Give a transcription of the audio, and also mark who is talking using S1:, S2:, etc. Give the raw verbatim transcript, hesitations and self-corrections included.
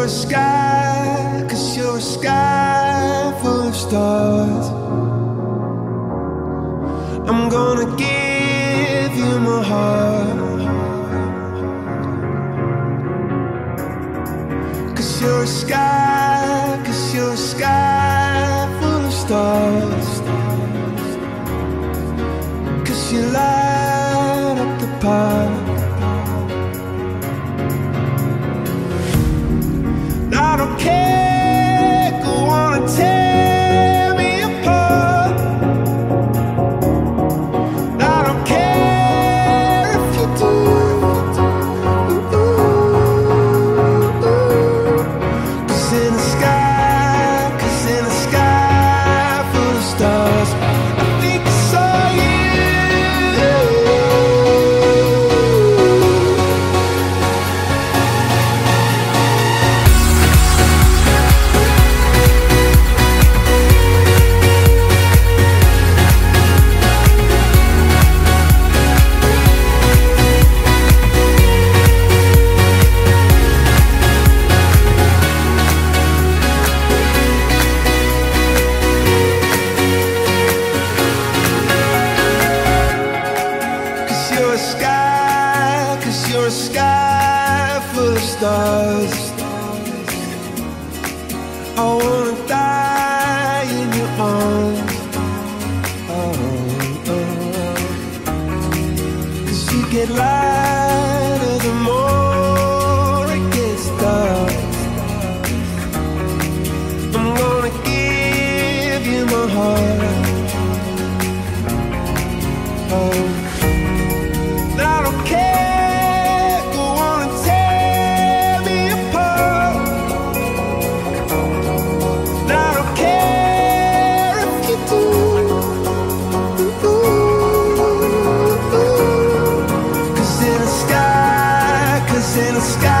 S1: you're a sky, cause you're a sky full of stars. I'm gonna give you my heart, cause you're a sky, cause you're a sky full of stars. Cause you light up the park. I don't care, go on and tear me apart. I don't care if you do. Cause in the sky, cause in the sky full of stars, I think I saw you. You're a sky, cause you're a sky full of stars. I wanna die in your arms. Oh, oh. Cause you get lighter the more it gets dark. I'm gonna give you my heart. Oh, I don't care, go on and tear me apart. I don't care if you do. Cause in the sky, cause in the sky